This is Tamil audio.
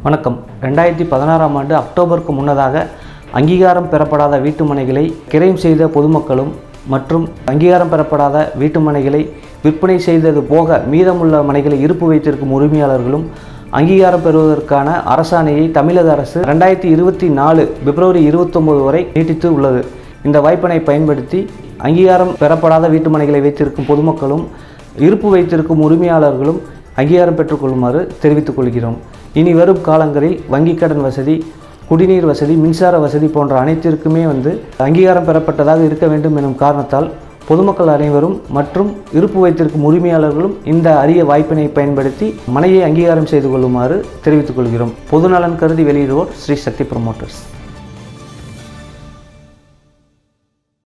வணக்கம். 2016ஆம் ஆண்டு அக்டோபருக்கு முன்னதாக அங்கீகாரம் பெறப்படாத வீட்டுமனைகளை கிரைம் செய்த பொதுமக்களும் மற்றும் அங்கீகாரம் பெறப்படாத வீட்டுமனைகளை விற்பனை செய்தது போக மீதமுள்ள மனைகளை இருப்பு வைத்திருக்கும் உரிமையாளர்களும் அங்கீகாரம் பெறுவதற்கான அரசாணையை தமிழக அரசு 2024 பிப்ரவரி 29 வரை நீட்டித்து உள்ளது. இந்த வாய்ப்பினை பயன்படுத்தி அங்கீகாரம் பெறப்படாத வீட்டுமனைகளை வைத்திருக்கும் பொதுமக்களும் இருப்பு வைத்திருக்கும் உரிமையாளர்களும் அங்கீகாரம் பெற்றுக்கொள்ளுமாறு தெரிவித்துக் கொள்கிறோம். இனி வரும் காலங்களில் வங்கிக் கடன் வசதி, குடிநீர் வசதி, மின்சார வசதி போன்ற அனைத்திற்குமே அங்கீகாரம் பெறப்பட்டதாக இருக்க வேண்டும் எனும் காரணத்தால் பொதுமக்கள் அனைவரும் மற்றும் இருப்பு வைத்திருக்கும் உரிமையாளர்களும் இந்த அரிய வாய்ப்பினை பயன்படுத்தி மனையை அங்கீகாரம் செய்து கொள்ளுமாறு தெரிவித்துக் கொள்கிறோம். பொதுநலன் கருதி வெளியிடுவோர் ஸ்ரீ சக்தி ப்ரமோட்டர்ஸ்.